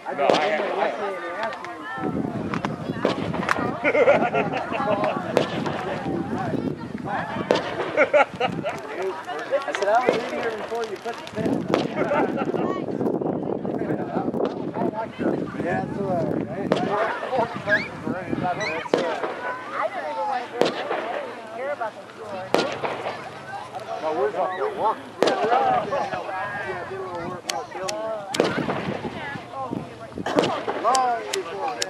No, I have. I said, I was in here before you put the pen. Yeah, that's all right. I don't even want to go there. I don't even care about the floor. No, we're up there working. Yeah, we're out there. Yeah, do a little work out building. Long before